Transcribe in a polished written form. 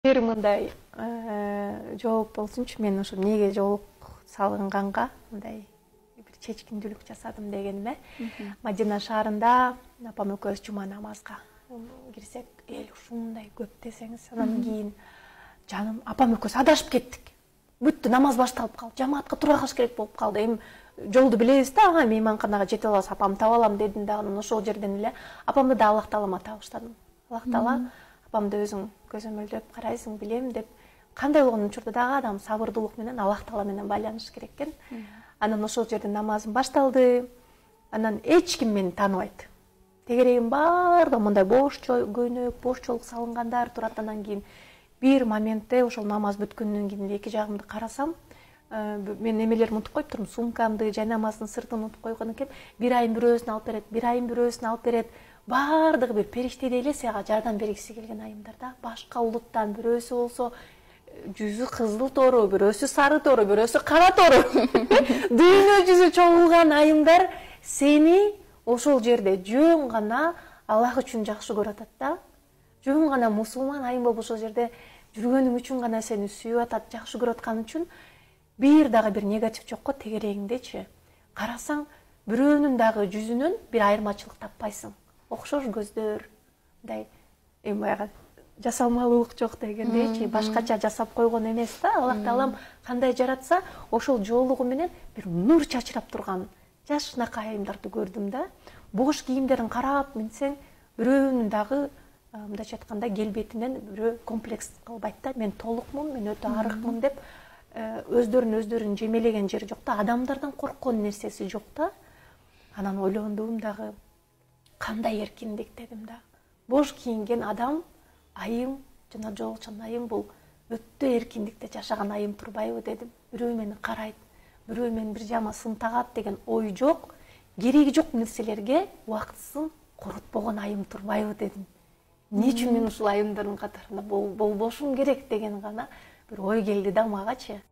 Бир мындай жооп болсунчу, мен ошо эмнеге жоолук салынганга мындай бир чечкиндүүлүк жасадым дегениме. Мадина шаарында апам экөөбүз жума намазга кирсек, эл ушундай көп десеңиз, анан кийин жаным апам экөөбүз адашып кеттик. Бүттү, намаз башталып калды, жамаатка тура калыш керек болуп калды. Эми жолду билебиз да, ага мейманканага жетип алабыз, апамды таап алам дедим да, анан ошол жерден эле апамды да Аллах таалама табыштадым. Аллах таала апамды өзүң көзөмөлдөп карайсың, билем деп. Кандай болгон учурда дагы адам сабырдуулук менен Аллах таала менен байланыш керек экен. Анан ошол жерден намазым башталды. Анан эч ким мени тааныбайт. Тегерегим баардыгы мындай бош көйнөк, бош чолук салынгандар турат. Анан кийин бир моментте ошол намаз бүткөндөн кийин эки жагымды карасам, мен немелерди унутуп коюптурмун, сумкамды, жай намаздын сыртын унутуп койгон экен. Бир айым бирөөсүн алып берет, бир айым бирөөсүн алып берет. Баардыгы бир периштедей эле сага жардам бергиси келген айымдар да. Башка улуттан бирөөсү болсо жүзү кызыл тору, бирөөсү сары тору, бирөөсү кара тору. Дүйнө жүзү чогулган айымдар сени ошол жерде жөн гана Аллах үчүн жакшы көрүп атат да. Жөн гана мусулман айым болуп ошол жерде жүргөнүң үчүн гана сени сүйүп атат, жакшы көрүп аткан үчүн бир дагы бир негатив жокко тегерегиңдечи. Карасаң, бирөөнүн дагы жүзүнөн бир айырмачылык таппайсың. Окшош көздөр, мындай эми баягы жасалмалуулук жок дегендейчи, башкача жасап койгон эмес да. Аллах таалам кандай жаратса, ошол жоолугу менен бир нур чачырап турган жашынакай айымдарды көрдүм да. Бош кийимдерин карап минсең, бирөөнүн дагы мындайча айтканда келбетинен бирөө комплекс кылбайт да. Мен толукмун, мен өтө арыкмын деп өздөрүн жемелеген жери жок да. Адамдардан корккон нерсеси жок да. Анан ойлондум дагы, кандай эркиндик дедим да. Бош кийинген адам, айым, жана жоолчун айым бул өтө эркиндикте жашаган айым турбайбы дедим. Бирөө мени карайт, бирөө мени бир жама сын тагат деген ой жок. Кереги жок нерселерге убактысын коротпогон айым турбайбы дедим. Эмне үчүн мен ушул айымдардын катарында болбошум керек деген гана бир ой келди да магачы.